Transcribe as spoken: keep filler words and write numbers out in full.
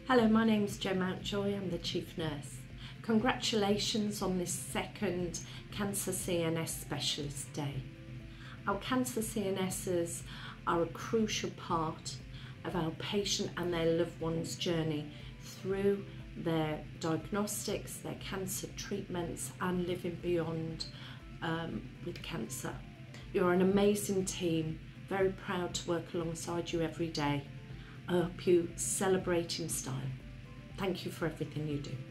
Hello, my name's Jo Mountjoy, I'm the Chief Nurse. Congratulations on this second Cancer C N S Specialist Day. Our Cancer C N S's are a crucial part of our patient and their loved ones' journey through their diagnostics, their cancer treatments and living beyond um, with cancer. You're an amazing team, very proud to work alongside you every day. I hope you celebrate in style. Thank you for everything you do.